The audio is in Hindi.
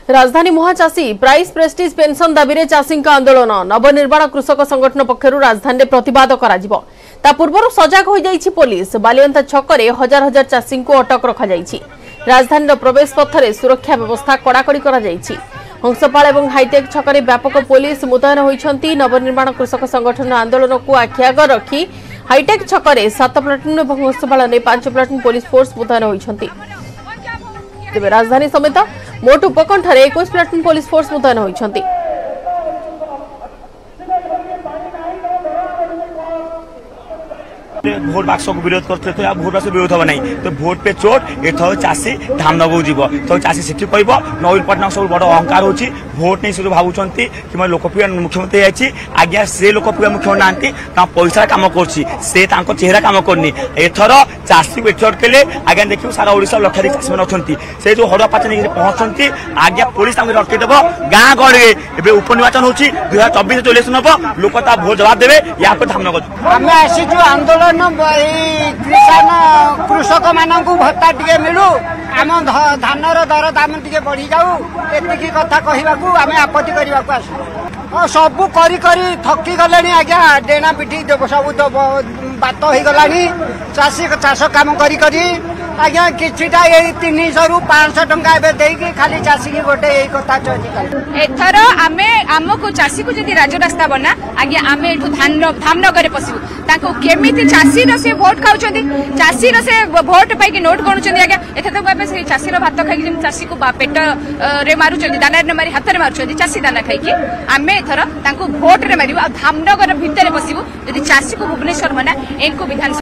राजधानी मुहाचाषी प्राइस प्रेस्टिज पेंशन दाबी चाषी आंदोलन नवनिर्माण कृषक संगठन पक्षर राजधानी प्रतिवाद ता पूर्व सजग हो जाइछि पुलिस बालियंता छकरे हजार हजार चाषी को अटक रखा जाइछि। राजधानी प्रवेश पथरे सुरक्षा व्यवस्था कड़ाकड़ी करा जाइछि। हंसपाल और हाईटेक छकरे व्यापक पुलिस मुतयन होइछंती। नवनिर्माण कृषक संगठन आंदोलन को आखिआग रखी हाईटेक छकरे 7 प्लाटून और हंसपाल ने 5 प्लाटून पुलिस फोर्स मुतयन होइछंती। तेबे राजधानी समेत मोट उपकंठरे 21 प्लाटून पुलिस फोर्स मुतयन होइछंती। भोट बाक्स को विरोध करते तो भोट बाक्स विरोध हम नहीं तो भोट पे चोट एथर चाषी धाम नगौ जीव तो चाषी से कह नवीन पट्टनायक सब बड़ अहंकार होची भोट नहीं से भावुं कि मैं लोकप्रिय मुख्यमंत्री जाइए आज्ञा से लोकप्रिय मुख्यमंत्री ना पैसा कम कर चेहरा कम करनी एथर चाषी को अटकेले आज्ञा देखिए सारा ओडिशा लक्षाधिक चाषी मैंने अच्छा से जो हड़ुआ पाच नहीं पहुंचती आज्ञा पुलिस अटकईदेव गाँ गहली ए उपनिर्वाचन हो 2024 इलेक्शन हम लोक भोट जवाब देवे या धामनगर आंदोलन किसान कृषक मानू भत्ता टे मिलू आम धानर दर दाम टे बढ़ी जाऊ एति कथा कहवाकू आम आपत्ति करने सबू करी थकी गले आज्ञा डेणा पिठी सब बात हो गला चाषी चाष कम करी आज्ञा किछिटा 300 रु 500 टंका एवं खाली चाषी की गोटे यही कथा एथर आमे आमको चाषी को जदि राजरास्ता बना आज्ञा आमे धामनगर पशु ताको केमिति चाषी से भोट खाउछंती चाषी से भोट पाई नोट गणुछंती आज्ञा एथे तो से चाषी भात खाई चाषी को पेट रे मारुछंती दाना रे मारी हाथ रे मारुछंती चाषी दाना खाई आमे एथर ताको भोट रे मारिबो धामनगर भितर पशिबो जदि चाषी को भुवनेश्वर बना एनको विधान